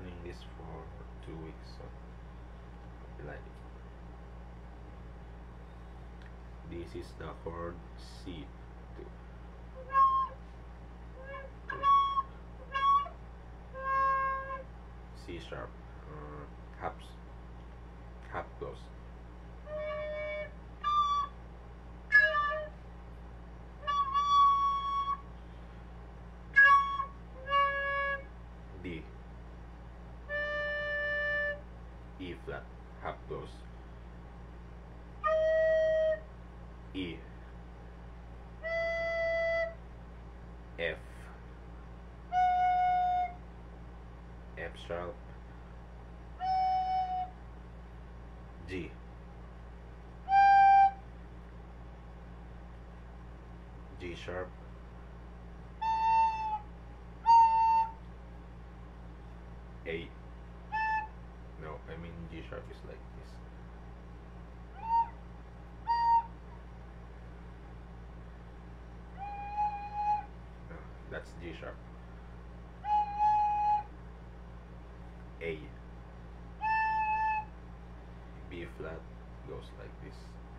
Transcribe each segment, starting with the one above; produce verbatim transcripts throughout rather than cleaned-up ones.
learning this for two weeks, so like this is the chord C two. C sharp, uh, half half goes. D, E flat, half goes. E, F, F sharp, G, G sharp, A. No, I mean G sharp is like this. No, that's G sharp. A. B flat goes like this.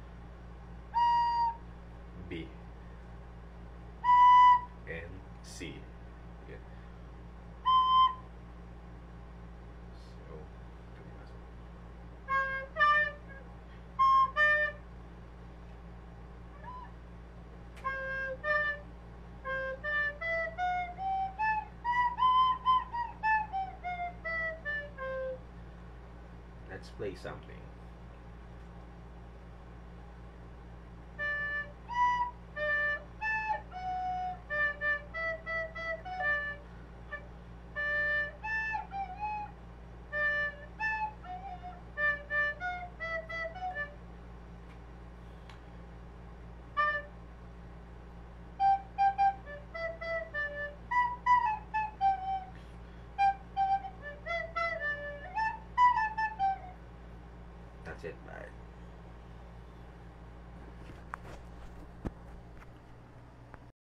B and C. Yeah. So let's play something. That's it, bye.